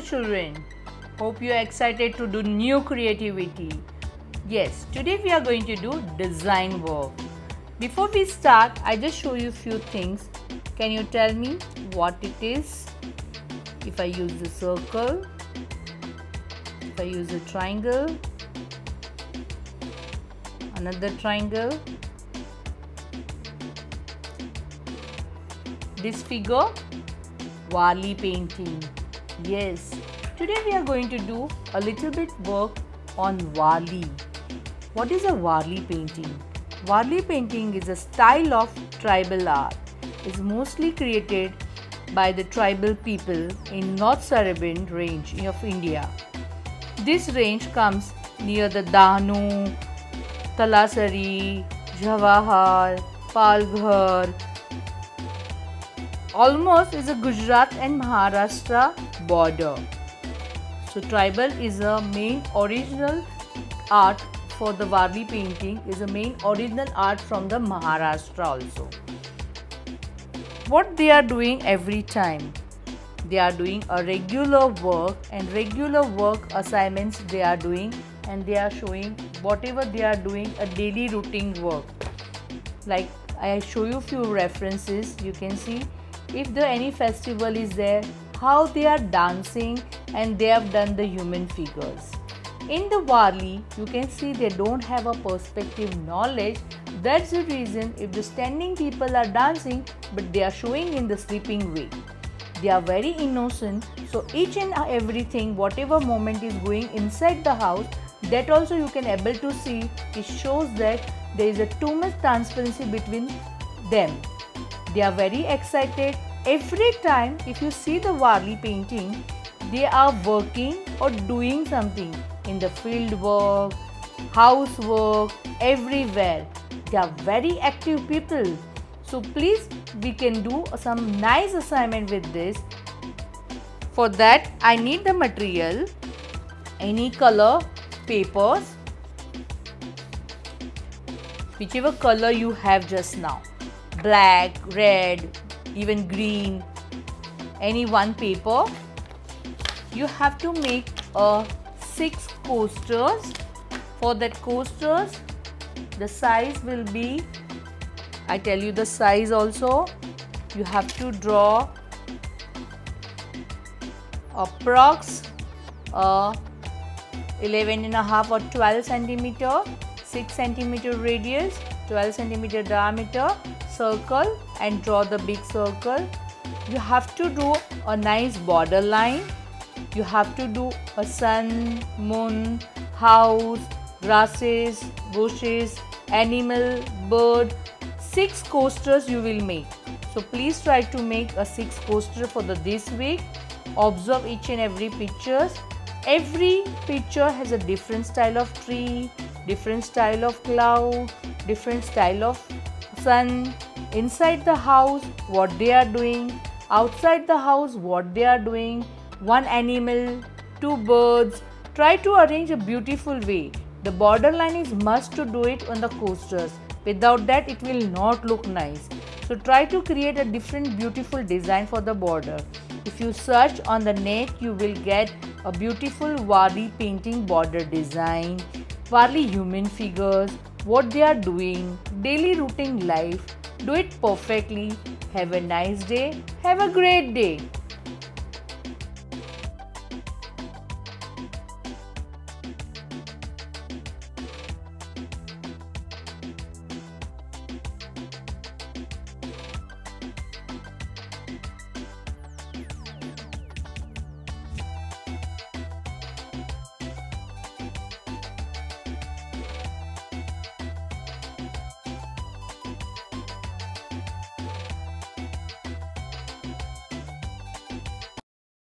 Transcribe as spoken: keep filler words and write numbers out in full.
children. Hope you are excited to do new creativity. Yes, today we are going to do design work. Before we start, I just show you a few things. Can you tell me what it is? If I use the circle, if I use a triangle, another triangle, this figure, Wali painting. Yes, today we are going to do a little bit work on Wali. What is a Wali painting? Wali painting is a style of tribal art. It's mostly created by the tribal people in North Saravan range of India. This range comes near the Dahanu, Talasari, Jawahar, Palghar. Almost is a Gujarat and Maharashtra border. So tribal is a main original art for the Wali painting, is a main original art from the Maharashtra also. What they are doing every time? They are doing a regular work and regular work assignments they are doing, and they are showing whatever they are doing a daily routine work. Like I show you few references, you can see if there any festival is there, how they are dancing and they have done the human figures. In the Wali, you can see they don't have a perspective knowledge. That's the reason if the standing people are dancing, but they are showing in the sleeping way. They are very innocent, so each and everything, whatever moment is going inside the house, that also you can able to see. It shows that there is a too much transparency between them. They are very excited. Every time if you see the Wali painting, they are working or doing something in the field work, housework, everywhere. They are very active people. So please, we can do some nice assignment with this. For that, I need the material, any color, papers, whichever color you have just now. Black, red, even green, any one paper. You have to make a six coasters. For that coasters, the size will be, I tell you the size also. You have to draw approx uh, eleven and a half or twelve centimeter, six centimeter radius, twelve centimeter diameter circle, and draw the big circle. You have to do a nice border line. You have to do a sun, moon, house, grasses, bushes, animal, bird. Six coasters you will make. So please try to make a six coaster for the this week. Observe each and every pictures. Every picture has a different style of tree, different style of cloud, different style of sun. Inside the house, what they are doing. Outside the house, what they are doing. One animal, two birds. Try to arrange a beautiful way. The border line is must to do it on the coasters. Without that, it will not look nice. So try to create a different beautiful design for the border. If you search on the net, you will get a beautiful Wali painting border design, Wali human figures, what they are doing, daily routine life. Do it perfectly. Have a nice day. Have a great day.